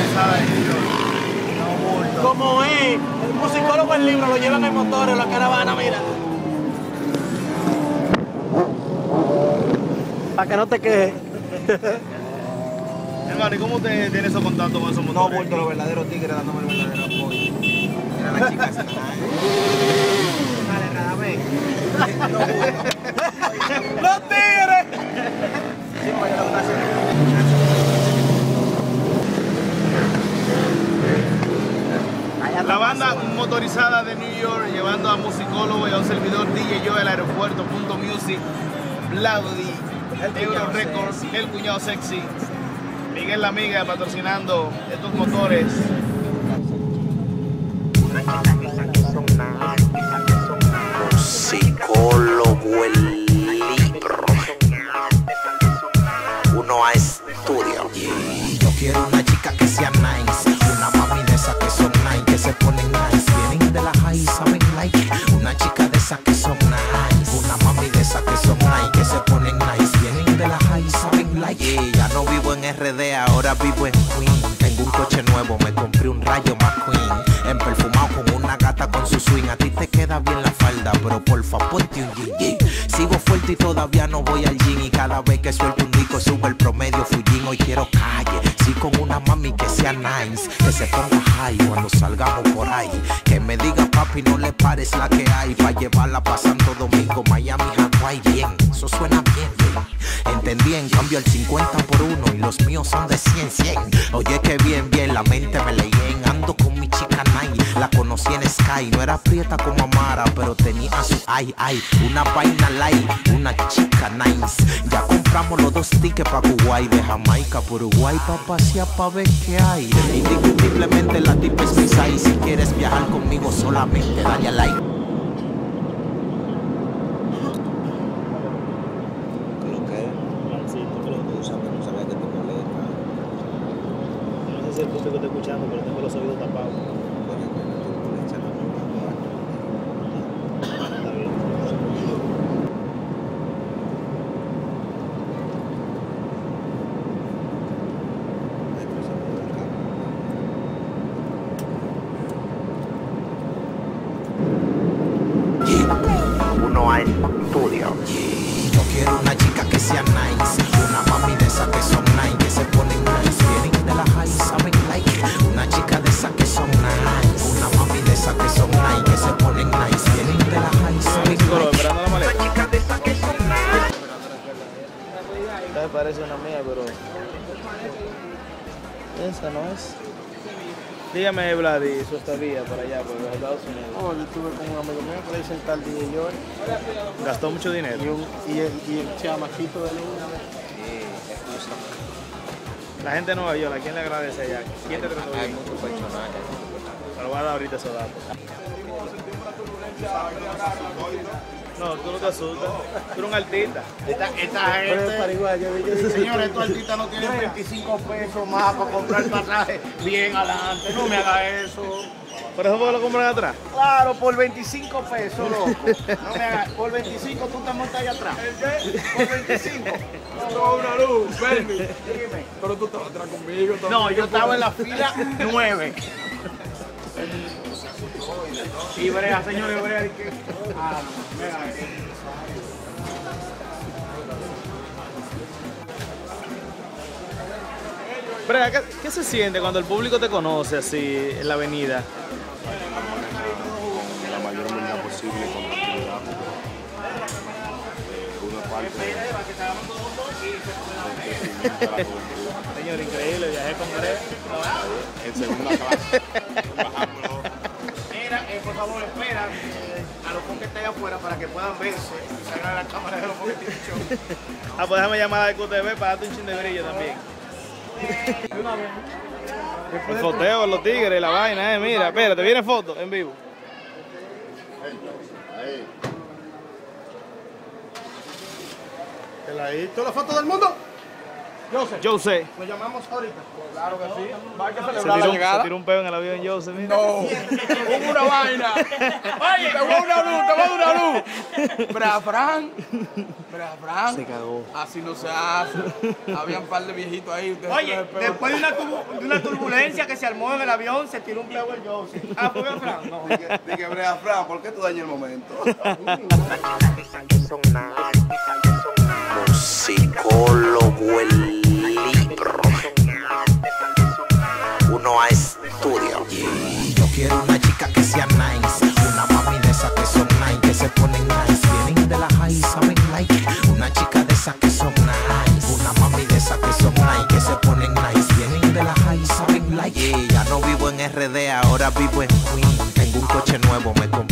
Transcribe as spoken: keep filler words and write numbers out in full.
motorizada de New York. No bulto. Como es, el musicólogo el libro lo llevan en motores, la caravana, mira. Para que no te quejes. Hermano, ¿y cómo usted tiene esos contactos con esos No motores? bulto, los verdaderos tigres dándome el verdadero apoyo. Era la chica esa. Dale, Radamé. No bulto. ¡Los tigres! Sí, pues lo que está haciendo. La banda motorizada de New York llevando a musicólogo y a un servidor D J Yo del aeropuerto, punto music, Blaudi, Euro Records, El Cuñado Sexy, Miguel La Amiga patrocinando estos motores. Musicólogo el libro. Uno a estudio. Yo quiero una chica que sea nice, una mami de esas que son nice, que se ponen nice, vienen de la high, saben like. Una chica de esas que son nice, una mami de esas que son nice, que se ponen nice, vienen de la high, saben like. Yeah, ya no vivo en R D, ahora vivo en Queen. Tengo un coche nuevo, me compré un Rayo McQueen, en perfumado con una gata con su swing. A ti te queda bien la falda, pero porfa ponte un jean, yeah. Sigo fuerte y todavía no voy al gym, y cada vez que suelto un disco sube el promedio fullín. Hoy quiero calle, sí, con una mami que sea nice, que se ponga high cuando salgamos por ahí, que me diga papi no le pares la que hay, pa' llevarla pa' Santo Domingo, Miami, Hawaii. Bien, eso suena bien, yeah. Entendí, en cambio el cincuenta por uno y los míos son de cien, cien. Oye que bien, bien, la mente me leyen. Ando con mi chica nice, la conocí en Sky, no era prieta como Amara, pero tenía su ay, ay, una vaina light, una chica nice. Ya compramos los dos tickets pa' Kuwait, de Jamaica por Uruguay, pa' pasear pa' ver qué hay. Indiscutiblemente la tipa es mi size, si quieres viajar conmigo solamente dale a like. Lo que es. Tú sabes, no sabes que te molesta. No sé si el público está escuchando, pero tengo los oídos tapados. Coño, que no te molesta, no, no, no. Está bien. Uno a estudio. Yo quiero una chica que sea nice, una mami de esas que son nice, que se ponen nice, vienen de la high, saben like. Una chica de esas que son nice, una mami de esas que son nice, que se ponen nice, vienen de la high, saben like. Esperando la maleta. Una chica de esas que son nice. Esta me parece una mía, pero esa no es. Dígame, Vladi, su estadía por allá, por los Estados Unidos. Oh, yo estuve con un amigo mío que le dice el tal D J Joy Gastó mucho dinero. y, un, y, el, y el chamaquito de niño. La gente de Nueva York, ¿a quién le agradece allá? ¿Quién te trató Hay bien? muchos personajes. Me lo voy a dar ahorita esos datos. No, tú no te asustas. Tú eres un artista. Esta, esta gente, señores, estos artistas no tienen veinticinco pesos más para comprar el pasaje bien adelante. No me haga eso. ¿Por eso porque lo compran atrás? Claro, por veinticinco pesos, loco. No me hagas, por veinticinco tú te montas allá atrás. Por veinticinco. Toma una luz, ven. Dime. Pero tú estabas atrás conmigo. No, yo estaba en la fila nueve. Y brea, señores, brea. que- Ah, no, mira. Brea, ¿qué, ¿qué se siente cuando el público te conoce así en la avenida? Con la mayor humildad posible, con tranquilidad, porque uno es parte de, del crecimiento de la juventud. Señor, increíble, viajé con Brea. En segunda clase, bajándolo. Mira, eh, por favor, espera eh, a los que estén afuera para que puedan verse y salgan a la cámara de los Poquetín Show. Ah, pues déjame llamar a Q T V para darte un chin de brillo también. El foteo, los tigres, la vaina, eh, mira, espérate, viene foto en vivo. Ahí. ¿Te la he visto la foto del mundo? Joseph, Jose. nos llamamos ahorita. Claro que sí. Va a que Se celebrar tiró, la un- llegada. se tiró un peo en el avión Jose, mira. No, hubo una vaina. Oye, te voy a una luz, te voy a una luz. Brea Fran, Brea Fran. Se cagó. Así no se hace. Había un par de viejitos ahí. ustedes Oye, se pegan. después de una, turbu- de una turbulencia que se armó en el avión, se tiró un peo el Jose. Ah, ¿fue el Fran? No. Dije, Brea Fran, ¿por qué tú dañas el momento? Musicólogo el libro. Uno a estudio. Yo quiero una chica que sea nice, una mami de esas que son nice, que se ponen nice, vienen de la high, saben like. Una chica de esas que son nice, una mami de esas que son nice, que se ponen nice, vienen de la high, saben like. Yeah, ya no vivo en R D, ahora vivo en Queen. Tengo un coche nuevo, me compré